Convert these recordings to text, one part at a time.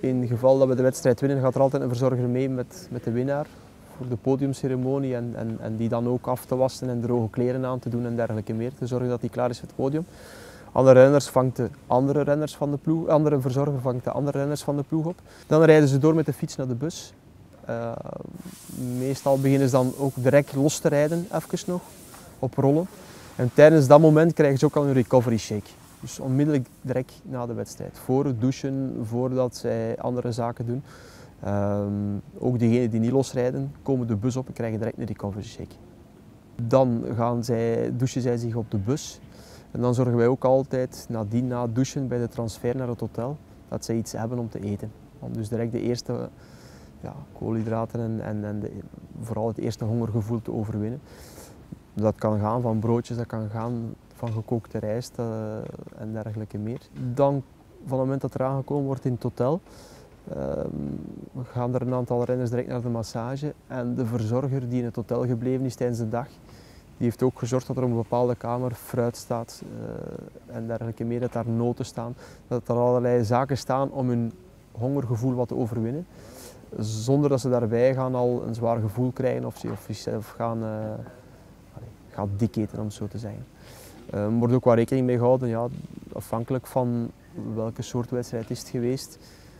In het geval dat we de wedstrijd winnen, gaat er altijd een verzorger mee met de winnaar voor de podiumceremonie en die dan ook af te wassen en droge kleren aan te doen en dergelijke meer, te zorgen dat hij klaar is voor het podium. Andere renners vangt de andere renners van de ploeg, andere verzorger vangt de andere renners van de ploeg op. Dan rijden ze door met de fiets naar de bus. Meestal beginnen ze dan ook direct los te rijden, even nog, op rollen. En tijdens dat moment krijgen ze ook al een recovery shake. Dus onmiddellijk direct na de wedstrijd. Voor het douchen, voordat zij andere zaken doen. Ook degenen die niet losrijden, komen de bus op en krijgen direct een recovery shake. Dan douchen zij zich op de bus. En dan zorgen wij ook altijd nadien, na het douchen, bij de transfer naar het hotel, dat zij iets hebben om te eten. Om dus direct de eerste koolhydraten en vooral het eerste hongergevoel te overwinnen. Dat kan gaan van broodjes, dat kan gaan van gekookte rijst en dergelijke meer. Dan, van het moment dat er aangekomen wordt in het hotel, gaan er een aantal renners direct naar de massage. En de verzorger die in het hotel gebleven is tijdens de dag, die heeft ook gezorgd dat er op een bepaalde kamer fruit staat en dergelijke meer, dat daar noten staan. Dat er allerlei zaken staan om hun hongergevoel wat te overwinnen. Zonder dat ze daarbij gaan al een zwaar gevoel krijgen of zelf gaan dik eten, om het zo te zeggen. Er wordt ook wel rekening mee gehouden, ja, afhankelijk van welke soort wedstrijd is het geweest.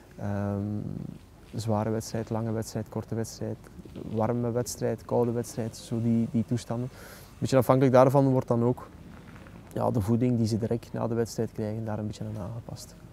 Zware wedstrijd, lange wedstrijd, korte wedstrijd, warme wedstrijd, koude wedstrijd, zo die toestanden. Een beetje afhankelijk daarvan wordt dan ook de voeding die ze direct na de wedstrijd krijgen, daar een beetje aan aangepast.